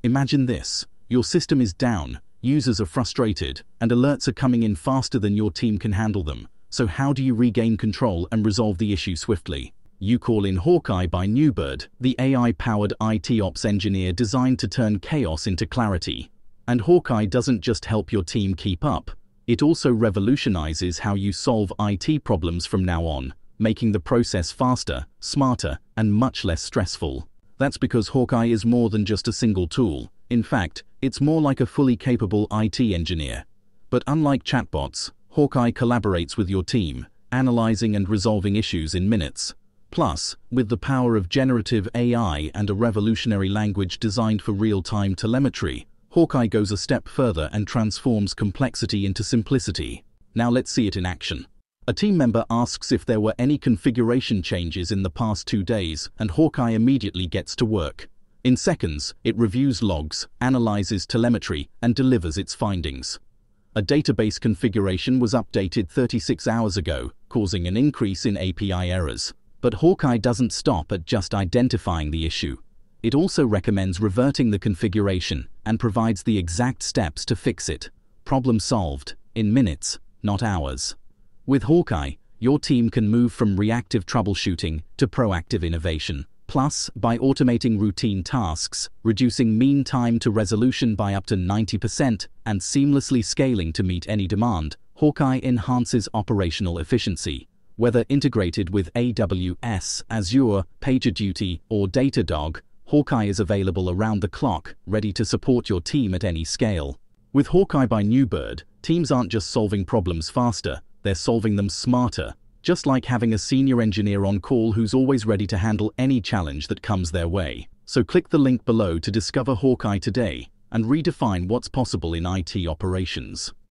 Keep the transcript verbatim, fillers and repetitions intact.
Imagine this. Your system is down, users are frustrated, and alerts are coming in faster than your team can handle them. So how do you regain control and resolve the issue swiftly? You call in Hawkeye by Newbird, the A I-powered I T ops engineer designed to turn chaos into clarity. And Hawkeye doesn't just help your team keep up, it also revolutionizes how you solve I T problems from now on, making the process faster, smarter, and much less stressful. That's because Hawkeye is more than just a single tool. In fact, it's more like a fully capable I T engineer. But unlike chatbots, Hawkeye collaborates with your team, analyzing and resolving issues in minutes. Plus, with the power of generative A I and a revolutionary language designed for real-time telemetry, Hawkeye goes a step further and transforms complexity into simplicity. Now let's see it in action. A team member asks if there were any configuration changes in the past two days, and Hawkeye immediately gets to work. In seconds, it reviews logs, analyzes telemetry, and delivers its findings. A database configuration was updated thirty-six hours ago, causing an increase in A P I errors. But Hawkeye doesn't stop at just identifying the issue. It also recommends reverting the configuration and provides the exact steps to fix it. Problem solved, in minutes, not hours. With Hawkeye, your team can move from reactive troubleshooting to proactive innovation. Plus, by automating routine tasks, reducing mean time to resolution by up to ninety percent, and seamlessly scaling to meet any demand, Hawkeye enhances operational efficiency. Whether integrated with A W S, Azure, PagerDuty, or Datadog, Hawkeye is available around the clock, ready to support your team at any scale. With Hawkeye by Newbird, teams aren't just solving problems faster, they're solving them smarter. Just like having a senior engineer on call who's always ready to handle any challenge that comes their way. So click the link below to discover Hawkeye today and redefine what's possible in I T operations.